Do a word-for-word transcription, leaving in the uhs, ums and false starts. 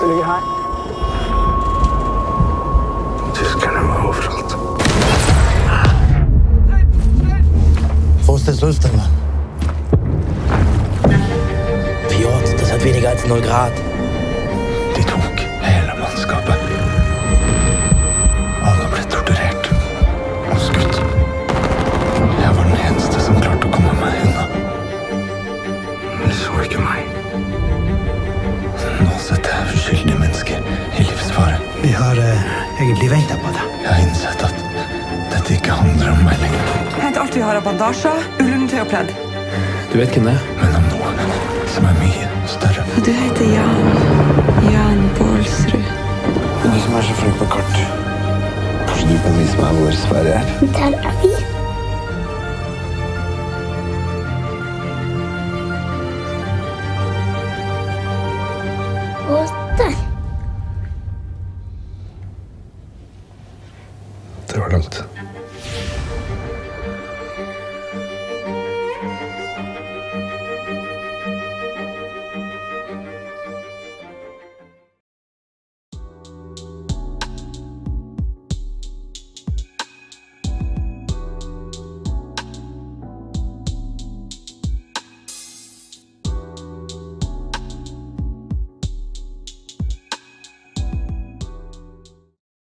Det ligger her. Tyskerne var overalt. Vorstellungsstelle. Fjord, das hat weniger als null Grad. De tok hele mannskapet. Alle ble torturert og skutt. Jeg var den eneste som klarte å komme meg unna. De så ikke meg. Nå setter jeg uskyldige mennesker i livsfare. Vi har uh, egentlig ventet på det. Jeg har innsett at dette ikke handler om meg lenger. Hent alt vi har av bandasjer, ullundertøy og pledd. Du vet hvem det er? Men om noe som er mye større. Og du heter Jan. Jan Bålsrud. Du som er så flink på kart. Kanskje du kan vise meg hvor Sverige er? Der er vi. Og